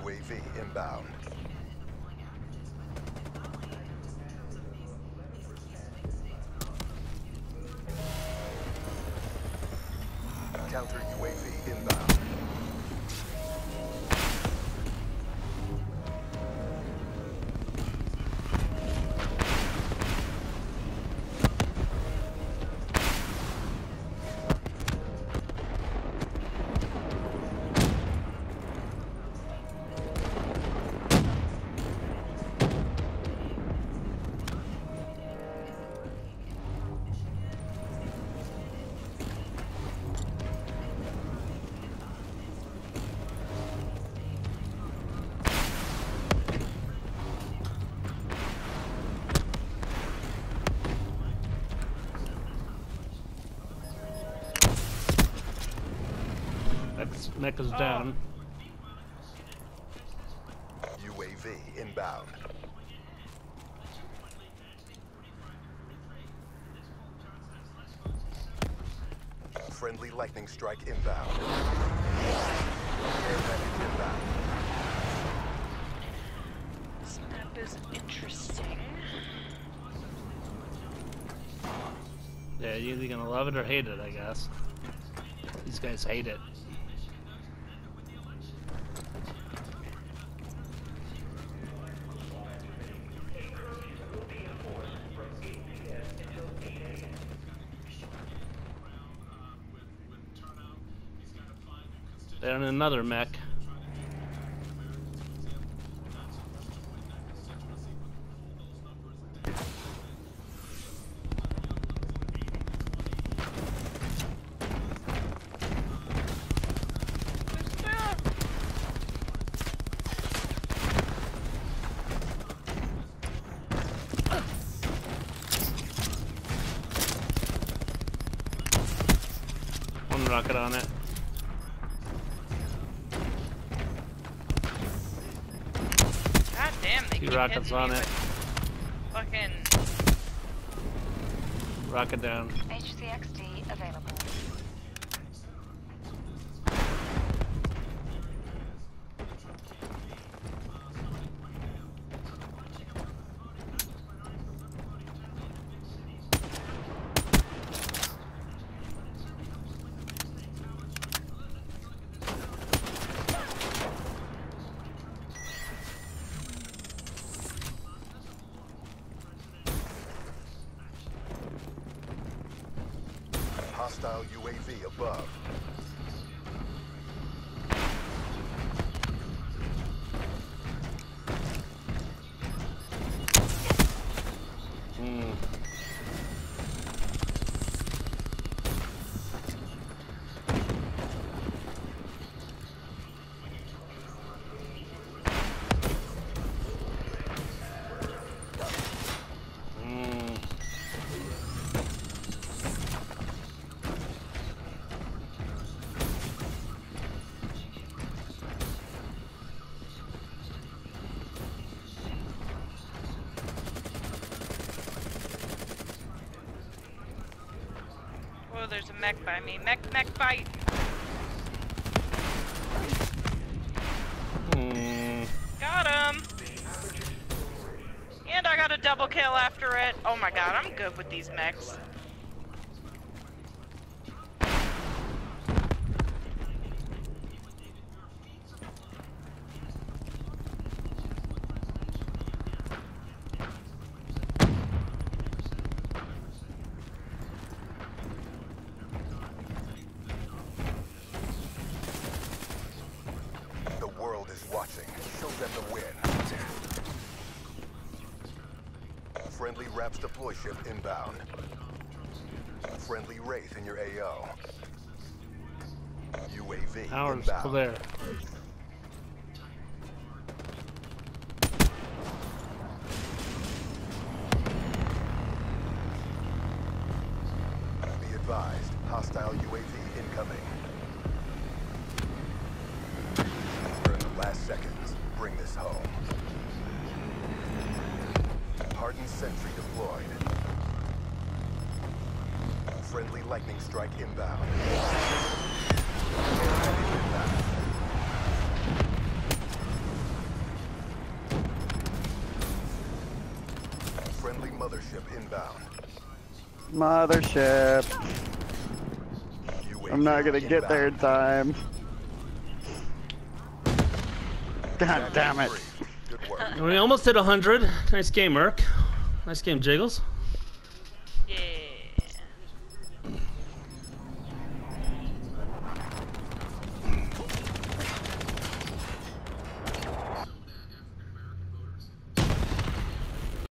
UAV inbound. Counter UAV inbound. Mech is down. UAV inbound. Friendly lightning strike inbound. Air medic inbound. This map is interesting. Yeah, you're either gonna love it or hate it, I guess. These guys hate it. They're in another mech. One rocket on it. God damn, they keep rockets hitting on me it. with fucking... Rocket down. HCXD available. Hostile UAV above. Whoa, there's a mech by me. Mech fight! Got him! And I got a double kill after it. Oh my god, I'm good with these mechs. The world is watching. Show them the win. Friendly RAPS deploy ship inbound. Friendly Wraith in your AO. UAV Ours inbound. clear. Be advised, hostile UAV incoming. We're in the last seconds. Bring this home. Hardened sentry deployed. Friendly lightning strike inbound. Air medic inbound. mothership inbound. Mothership. UAV I'm not gonna get there in inbound. time. God damn it. Good work. We almost hit 100. Nice game, Merc. Nice game, Jiggles.